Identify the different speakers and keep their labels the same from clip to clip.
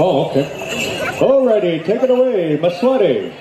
Speaker 1: Oh, okay. Alrighty, take it away, Maswati.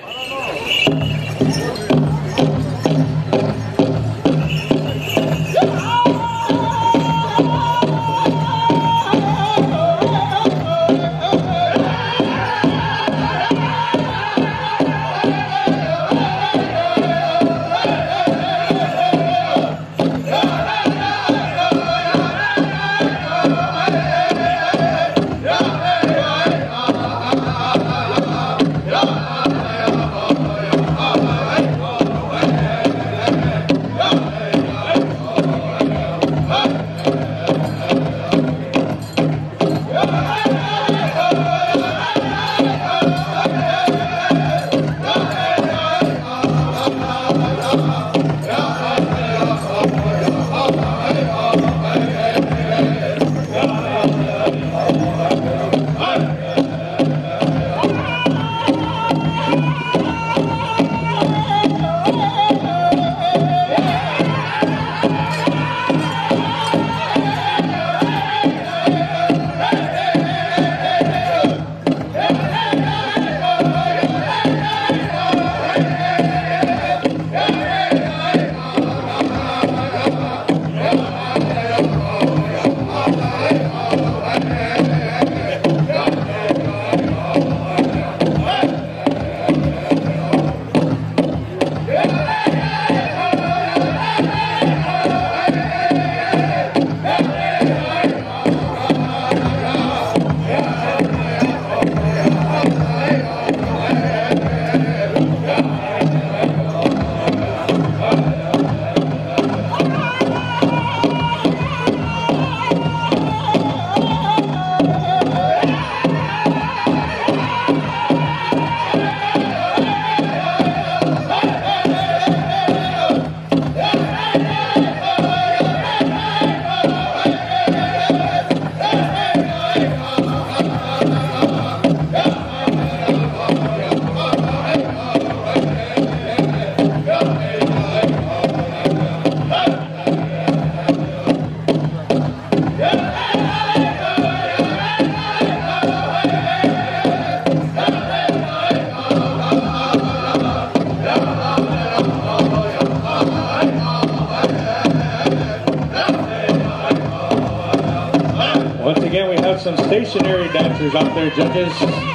Speaker 1: Once again, we have some stationary dancers out there, judges.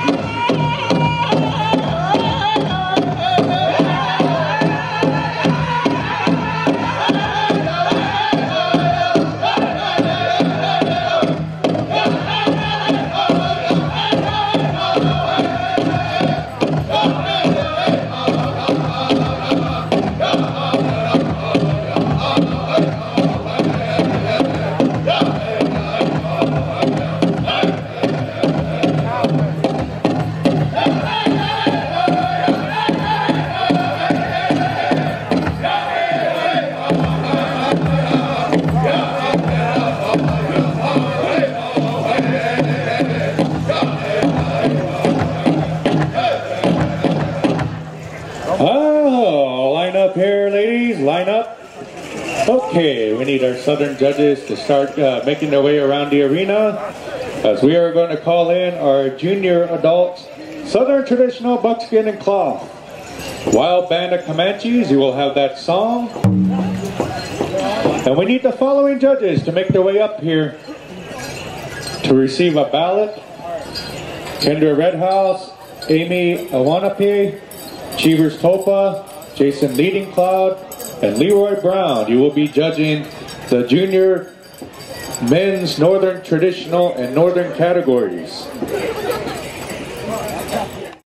Speaker 1: Oh, line up here, ladies, line up. Okay, we need our Southern judges to start making their way around the arena, as we are going to call in our junior adults, Southern traditional buckskin and cloth. Wild Band of Comanches, you will have that song. And we need the following judges to make their way up here to receive a ballot. Kendra Redhouse, Amy Awanape, Cheevers Topa, Jason Leading Cloud, and Leroy Brown. You will be judging the junior men's northern traditional and northern categories.